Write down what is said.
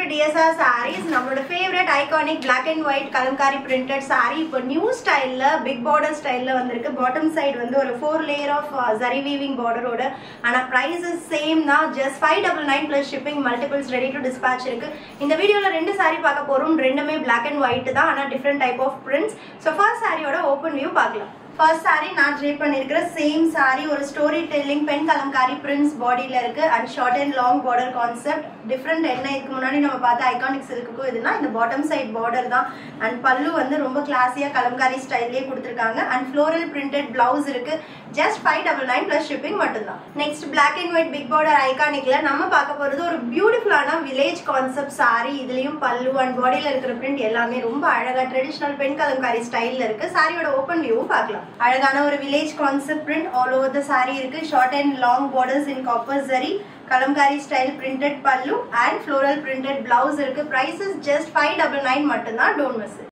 to DSR Sarees. Our favorite iconic black and white Kalamkari printed saree. இப்போ new style big border style வந்திருக்கு. Bottom side வந்து ஒரு 4 layer of zari weaving border ஓட. ஆனா price is same தான். Just 599 plus shipping, multiples ready to dispatch இருக்கு. இந்த வீடியோல ரெண்டு saree பார்க்க போறோம். ரெண்டுமே black and white தான். ஆனா different type of prints. So first saree ஓட open view பார்க்கலாம். First saree நான் drape பண்ணிருக்கிற same saree ஒரு storytelling pen kalamkari prints bodyல இருக்கு and short and long border concept. Different என்ன இதுக்கு முன்னாடி நம்ம பார்த்த iconic silkக்கு இதுனா இந்த bottom side border தான் and பல்லு வந்து ரொம்ப கிளாஸியா kalamkari ஸ்டைல்லயே கொடுத்திருக்காங்க and floral printed blouse இருக்கு. Just 599 plus shipping மட்டும்தான். Next black and white big border iconicல நம்ம பார்க்க போறது ஒரு பியூட்டிஃபுல்லான village concept saree. இதுலயும் பல்லு and bodyல இருக்கிற print எல்லாமே ரொம்ப அழகா traditional pen kalamkari ஸ்டைல்ல இருக்கு. சாரியோட open view பார்க்கலாம். அழகான ஒரு village concept print all over the saree இருக்கு. Short and long borders in copper zari, Kalamkari style printed pallu and floral printed blouse இருக்கு. Price is just 599 மட்டும்தான். Don't miss it.